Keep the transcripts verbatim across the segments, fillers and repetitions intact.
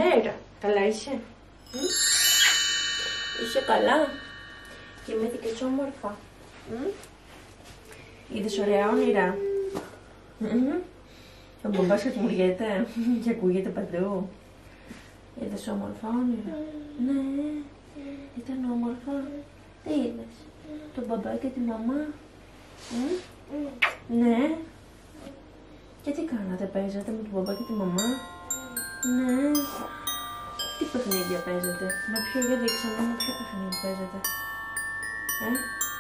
Καλημέρα. Καλά είσαι? Μ? Είσαι καλά? Κοιμήθηκες όμορφα? Μ? Είδες ωραία όνειρα? Μ? Ο μπαμπάς κατηγοριέται και ακούγεται παντού. Είδες όμορφα όνειρα? Ναι. Ήταν όμορφα. Τι είδες? Τον μπαμπά και τη μαμά? Μ? Ναι. Και τι κάνατε, παίζατε με τον μπαμπά και τη μαμά? Ναι. Τι παιχνίδια παίζετε? Με ποιο, για δείξα μου, με ποιο παιχνίδι παίζετε? Ε?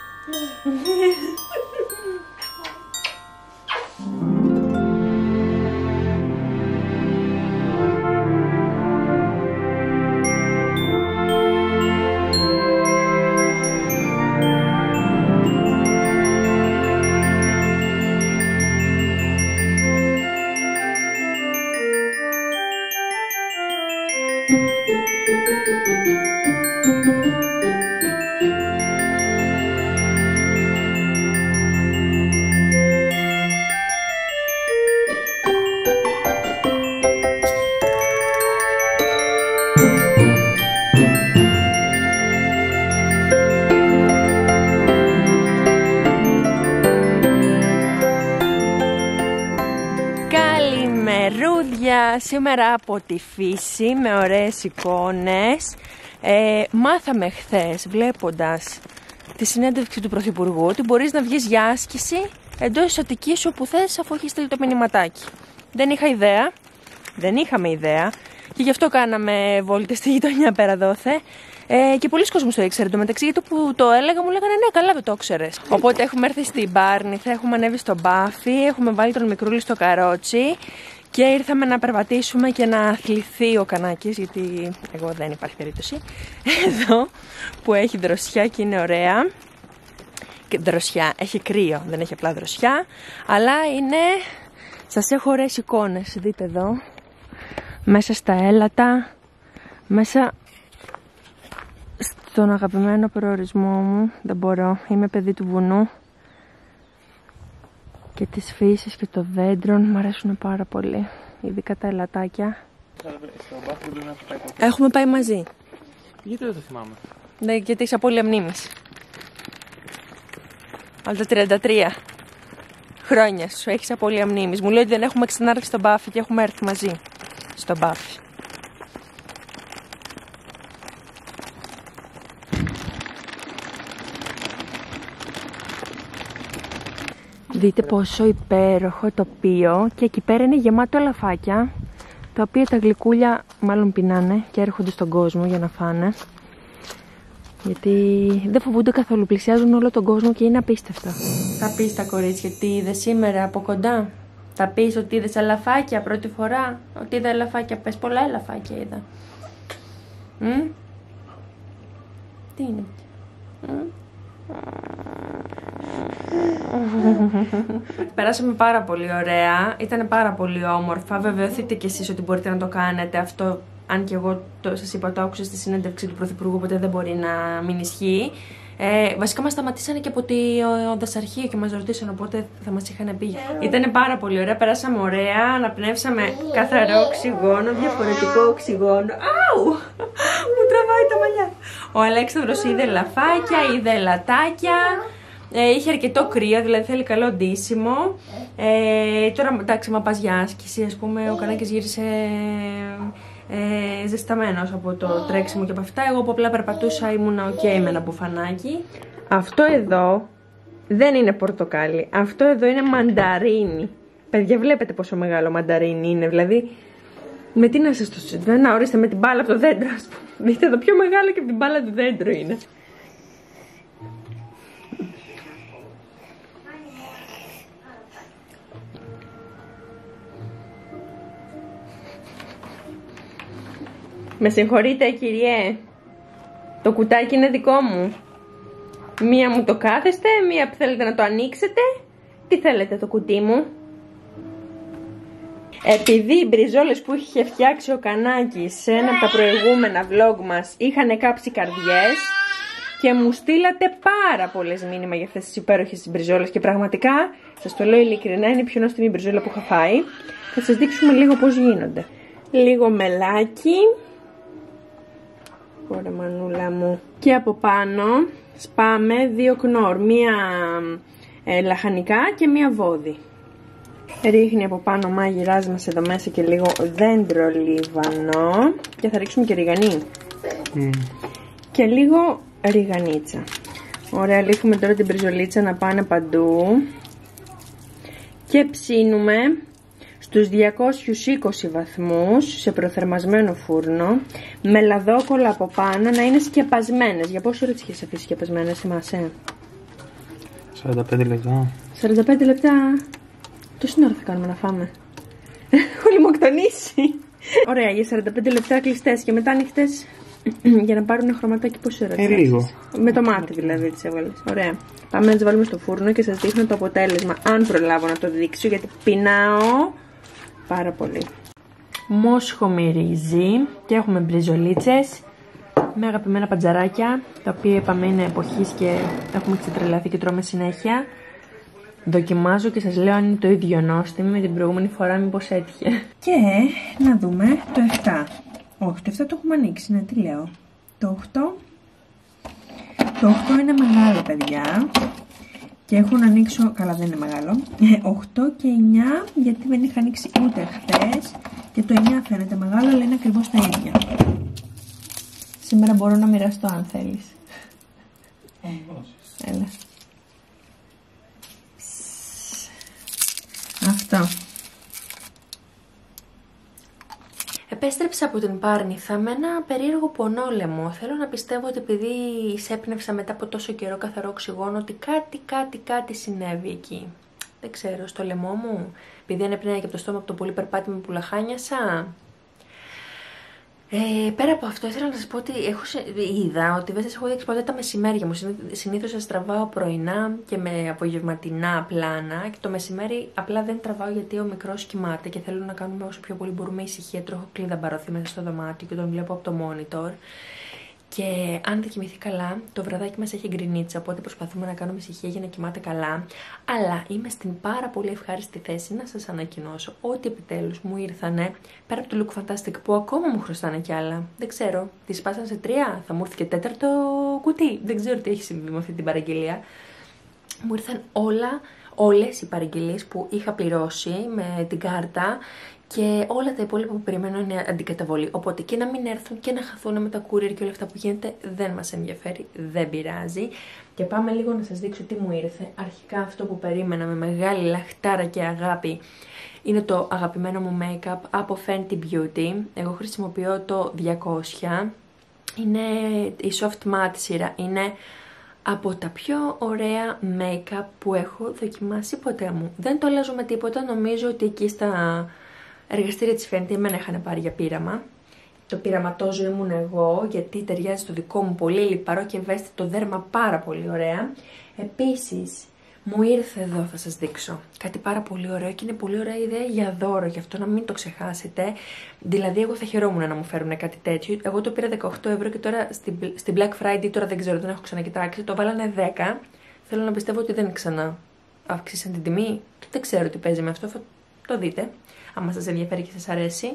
Σήμερα από τη φύση με ωραίες εικόνες. ε, Μάθαμε χθες βλέποντας τη συνέντευξη του Πρωθυπουργού ότι μπορείς να βγεις για άσκηση εντός της Αττικής όπου θες, αφού έχει στείλει το μηνυματάκι. Δεν είχα ιδέα, δεν είχαμε ιδέα και γι' αυτό κάναμε βόλτες στη γειτονιά πέρα δόθε. Ε, και πολλοί κόσμος το ήξερε. Το μεταξύ, γιατί που το έλεγα, μου λέγανε ναι, καλά, δεν το ήξερες. Οπότε έχουμε έρθει στην Πάρνη, θα έχουμε ανέβει στο Μπάφι, έχουμε βάλει τον μικρούλι στο καρότσι. Και ήρθαμε να περπατήσουμε και να θλιθεί ο Κανάκης, γιατί εγώ δεν υπάρχει περίπτωση. Εδώ που έχει δροσιά και είναι ωραία. Και δροσιά, έχει κρύο, δεν έχει απλά δροσιά. Αλλά είναι, σας έχω ωραίες εικόνες, δείτε εδώ. Μέσα στα έλατα, μέσα στον αγαπημένο προορισμό μου. Δεν μπορώ, είμαι παιδί του βουνού. Και τις φύσεις και των δέντρων μου αρέσουν πάρα πολύ. Ειδικά τα ελατάκια. Έχουμε πάει μαζί. Γιατί δεν το θυμάμαι? Ναι, γιατί είσαι απώλεια μνήμης. Αλλά τα τριάντα τρία χρόνια σου έχεις απώλεια μνήμης. Μου λέει ότι δεν έχουμε ξανάρθει στον Μπάφι και έχουμε έρθει μαζί στον Μπάφι. Δείτε πόσο υπέροχο τοπίο και εκεί πέρα είναι γεμάτο ελαφάκια, τα οποία τα γλυκούλια μάλλον πεινάνε και έρχονται στον κόσμο για να φάνε. Γιατί δεν φοβούνται καθόλου, πλησιάζουν όλο τον κόσμο και είναι απίστευτο. Θα πεις τα κορίτσια τι είδες σήμερα από κοντά? Θα πεις ότι είδες ελαφάκια πρώτη φορά? Ότι είδα ελαφάκια, πες πολλά ελαφάκια είδα. Μ? Τι είναι? Μ? Περάσαμε πάρα πολύ ωραία, ήταν πάρα πολύ όμορφα. Βεβαιωθείτε κι εσείς ότι μπορείτε να το κάνετε αυτό. Αν και εγώ το, σας είπα, το άκουσα στη συνέντευξη του Πρωθυπουργού, οπότε δεν μπορεί να μην ισχύει. Ε, βασικά μας σταματήσανε και από το δασαρχείο και μας ρωτήσαν, οπότε θα μας είχαν πει. Ήταν πάρα πολύ ωραία, περάσαμε ωραία, αναπνεύσαμε καθαρό οξυγόνο, διαφορετικό οξυγόνο. Άου! Μου τραβάει τα μαλλιά. Ο Αλέξανδρος είδε λαφάκια, είδε ελατάκια. Ε, είχε αρκετό κρύο, δηλαδή θέλει καλό ντύσιμο. Ε, τώρα εντάξει, μα πας για άσκηση, ας πούμε, ο Κανάκης γύρισε ε, ζεσταμένος από το τρέξιμο και από αυτά. Εγώ που απλά περπατούσα ήμουνα οκ okay με ένα μπουφανάκι. Αυτό εδώ δεν είναι πορτοκάλι, αυτό εδώ είναι μανταρίνι. Παιδιά, βλέπετε πόσο μεγάλο μανταρίνι είναι, δηλαδή με τι να σας το συζητώ, να ορίστε με την μπάλα από το δέντρο, ας πούμε. Δείτε εδώ, πιο μεγάλο και από την μπάλα του δέντρου είναι. Με συγχωρείτε κυριέ, το κουτάκι είναι δικό μου. Μία μου το κάθεστε, μία που θέλετε να το ανοίξετε. Τι θέλετε το κουτί μου? Επειδή οι μπριζόλες που είχε φτιάξει ο Κανάκης σε ένα από τα προηγούμενα vlog μας είχαν κάψει καρδιές και μου στείλατε πάρα πολλές μήνυμα για αυτές τις υπέροχες μπριζόλες και πραγματικά, σας το λέω ειλικρινά, είναι η πιο νόστιμη μπριζόλα που είχα φάει. Θα σας δείξουμε λίγο πώς γίνονται. λίγο μελάκι. Ωραία μανούλα μου. Και από πάνω σπάμε δύο κνόρ, μία ε, λαχανικά και μία βόδι. Ρίχνει από πάνω ο μάγειράς μας εδώ μέσα και λίγο δέντρο λίβανο. Και θα ρίξουμε και ριγανί. Mm. Και λίγο ριγανίτσα. Ωραία, λύχουμε τώρα την μπριζολίτσα να πάνε παντού. Και ψήνουμε στους διακόσιους είκοσι βαθμούς σε προθερμασμένο φούρνο, με λαδόκολλα από πάνω να είναι σκεπασμένες. Για πόσο ώρα τις είχες αφήσει σκεπασμένες, θυμάσαι? σαράντα πέντε λεπτά. σαράντα πέντε λεπτά. Τόση ώρα θα κάνουμε να φάμε. Έχω λιμοκτονήσει. Ωραία, για σαράντα πέντε λεπτά κλειστές και μετά ανοιχτές για να πάρουν χρωματάκι. Πόση ώρα? Ε, λίγο. Με το μάτι δηλαδή τις έβαλες. Ωραία. Πάμε να τις βάλουμε στο φούρνο και σας δείχνω το αποτέλεσμα. Αν προλάβω να το δείξω, γιατί πεινάω πάρα πολύ. Μόσχο μυρίζει και έχουμε μπριζολίτσες με αγαπημένα παντζαράκια, τα οποία είπαμε είναι εποχής και έχουμε ξετρελαθεί και τρώμε συνέχεια. Δοκιμάζω και σας λέω αν είναι το ίδιο νόστιμο με την προηγούμενη φορά, μήπως έτυχε. Και να δούμε το επτά. Όχι, το επτά το έχουμε ανοίξει, ναι, τι λέω. Το οκτώ. Το οκτώ είναι μεγάλο, παιδιά. Και έχω να ανοίξω, καλά δεν είναι μεγάλο, οκτώ και εννιά, γιατί δεν είχα ανοίξει ούτε χθες. Και το εννιά φαίνεται μεγάλο, αλλά είναι ακριβώς τα ίδια. Σήμερα μπορώ να μοιραστώ αν θέλεις. Έλα. Αυτό. Επέστρεψα από την Πάρνηθα με ένα περίεργο πονόλαιμο. Θέλω να πιστεύω ότι επειδή εισέπνευσα μετά από τόσο καιρό καθαρό οξυγόνο, ότι κάτι, κάτι, κάτι συνέβη εκεί. Δεν ξέρω, στο λαιμό μου, επειδή ανέπνεα και από το στόμα από το πολύ περπάτημα που λαχάνιασα. Ε, πέρα από αυτό, ήθελα να σας πω ότι έχω, είδα ότι δεν σας έχω δείξει ποτέ τα μεσημέρια μου. Συνήθως σας τραβάω πρωινά και με απογευματινά πλάνα. Και το μεσημέρι απλά δεν τραβάω γιατί ο μικρός κοιμάται και θέλω να κάνουμε όσο πιο πολύ μπορούμε ησυχία. Τρώω κλίδα μπαρωθεί μέσα στο δωμάτιο και τον βλέπω από το monitor. Και αν δεν κοιμηθεί καλά, το βραδάκι μας έχει γκρινίτσα, οπότε προσπαθούμε να κάνουμε ησυχία για να κοιμάται καλά. Αλλά είμαι στην πάρα πολύ ευχάριστη θέση να σας ανακοινώσω ότι επιτέλους μου ήρθανε, πέρα από το Look Fantastic που ακόμα μου χρωστάνε κι άλλα. Δεν ξέρω, τη σπάσαν σε τρία, θα μου έρθει και τέταρτο κουτί. Δεν ξέρω τι έχει συμβεί με αυτή την παραγγελία. Μου ήρθαν όλα, όλες οι παραγγελίες που είχα πληρώσει με την κάρτα. Και όλα τα υπόλοιπα που περιμένω είναι αντικαταβολή. Οπότε και να μην έρθουν και να χαθούν με τα courier και όλα αυτά που γίνεται δεν μας ενδιαφέρει, δεν πειράζει. Και πάμε λίγο να σας δείξω τι μου ήρθε. Αρχικά αυτό που περίμενα με μεγάλη λαχτάρα και αγάπη είναι το αγαπημένο μου make-up από Fenty Beauty. Εγώ χρησιμοποιώ το διακόσια. Είναι η Soft Matte σειρά. Είναι από τα πιο ωραία make-up που έχω δοκιμάσει ποτέ μου. Δεν το αλλάζω με τίποτα. Νομίζω ότι εκεί στα εργαστήρια της Fenty εμένα είχαν πάρει για πείραμα. Το πειραματόζω ήμουν εγώ, γιατί ταιριάζει στο δικό μου πολύ λιπαρό και ευαίσθητο δέρμα πάρα πολύ ωραία. Επίσης, μου ήρθε εδώ, θα σας δείξω, κάτι πάρα πολύ ωραίο και είναι πολύ ωραία ιδέα για δώρο, γι' αυτό να μην το ξεχάσετε. Δηλαδή, εγώ θα χαιρόμουν να μου φέρουν κάτι τέτοιο. Εγώ το πήρα δεκαοκτώ ευρώ και τώρα στην, στην Black Friday, τώρα δεν ξέρω, δεν έχω ξανακοιτάξει, το βάλανε δέκα. Θέλω να πιστεύω ότι δεν ξανά αύξησαν την τιμή. Δεν ξέρω τι παίζει με αυτό, θα το δείτε, άμα σας ενδιαφέρει και σας αρέσει.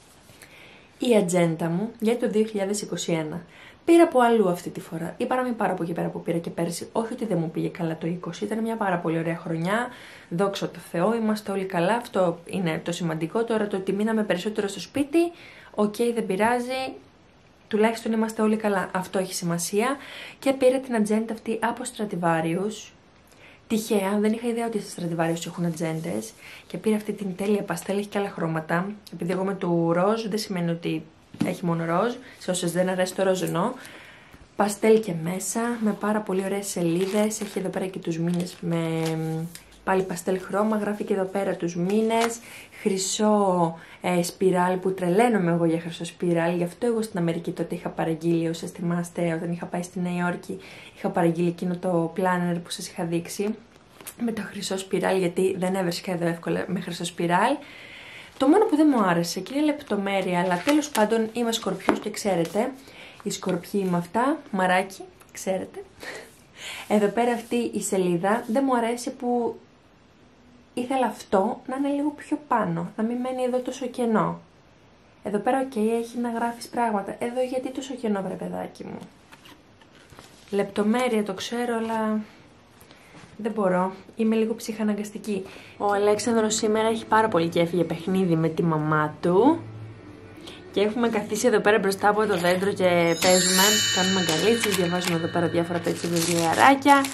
Η ατζέντα μου για το δύο χιλιάδες είκοσι ένα. Πήρα από αλλού αυτή τη φορά. Ή παρά μην πάρω από εκεί πέρα που πήρα και πέρσι. Όχι ότι δεν μου πήγε καλά το είκοσι. Ήταν μια πάρα πολύ ωραία χρονιά. Δόξα τω Θεώ, είμαστε όλοι καλά. Αυτό είναι το σημαντικό. Τώρα το ότι μείναμε περισσότερο στο σπίτι, οκ, okay, δεν πειράζει. Τουλάχιστον είμαστε όλοι καλά. Αυτό έχει σημασία. Και πήρα την ατζέντα αυτή από Stradivarius. Τυχαία, δεν είχα ιδέα ότι στα Stradivarius έχουν ατζέντες. Και πήρα αυτή την τέλεια παστέλ, έχει και άλλα χρώματα. Επειδή εγώ με του ροζ, δεν σημαίνει ότι έχει μόνο ροζ. Σε όσες δεν αρέσει το ροζ εννοώ. Παστέλ και μέσα, με πάρα πολύ ωραίες σελίδες. Έχει εδώ πέρα και τους μήνες με πάλι παστέλ χρώμα. Γράφει και εδώ πέρα τους μήνες. Χρυσό ε, σπιράλ που τρελαίνομαι εγώ για χρυσό σπιράλ. Γι' αυτό εγώ στην Αμερική τότε είχα παραγγείλει, όσες θυμάστε, όταν είχα πάει στη Νέα Υόρκη, είχα παραγγείλει εκείνο το planner που σας είχα δείξει. Με το χρυσό σπιράλ, γιατί δεν έβρισκα εδώ εύκολα με χρυσό σπιράλ. Το μόνο που δεν μου άρεσε και είναι λεπτομέρεια, αλλά τέλος πάντων είμαι σκορπιός και ξέρετε, οι σκορπιοί με αυτά, μαράκι, ξέρετε. Εδώ πέρα αυτή η σελίδα δεν μου αρέσει που ήθελα αυτό να είναι λίγο πιο πάνω, να μην μένει εδώ τόσο κενό. Εδώ πέρα, οκ, okay, έχει να γράφεις πράγματα. Εδώ γιατί τόσο κενό, βρε παιδάκι μου. Λεπτομέρεια, το ξέρω, αλλά δεν μπορώ. Είμαι λίγο ψυχαναγκαστική. Ο Αλέξανδρος σήμερα έχει πάρα πολύ κέφι για παιχνίδι με τη μαμά του. Και έχουμε καθίσει εδώ πέρα μπροστά από το δέντρο και παίζουμε. Κάνουμε αγκαλίτσες, διαβάζουμε εδώ πέρα διάφορα τέτοια βιβλιαράκια.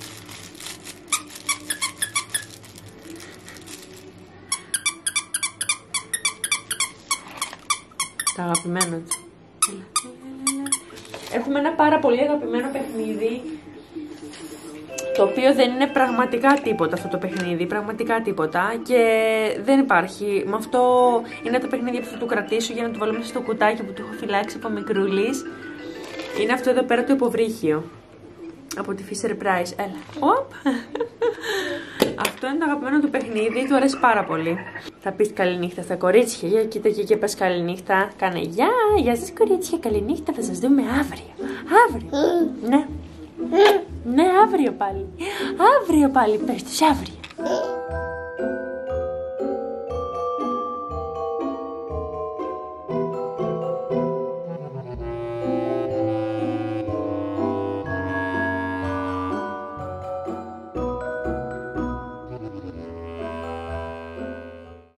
Τα αγαπημένα του. Έχουμε ένα πάρα πολύ αγαπημένο παιχνίδι, το οποίο δεν είναι πραγματικά τίποτα αυτό το παιχνίδι, πραγματικά τίποτα, και δεν υπάρχει. Με αυτό είναι το παιχνίδι που θα του κρατήσω για να του βάλω μέσα στο κουτάκι που του έχω φυλάξει από μικρούλης. Είναι αυτό εδώ πέρα το υποβρύχιο από τη Fisher Price. Έλα. Οπ. Αυτό είναι το αγαπημένο του παιχνίδι, του αρέσει πάρα πολύ. Θα πεις καληνύχτα στα κορίτσια. Για κοίτα εκεί και πες καληνύχτα. Κάνε γεια, γεια σας κορίτσια, καληνύχτα. Θα σας δούμε αύριο. Αύριο. Ναι. Ναι, αύριο πάλι. Αύριο πάλι, πες τους αύριο.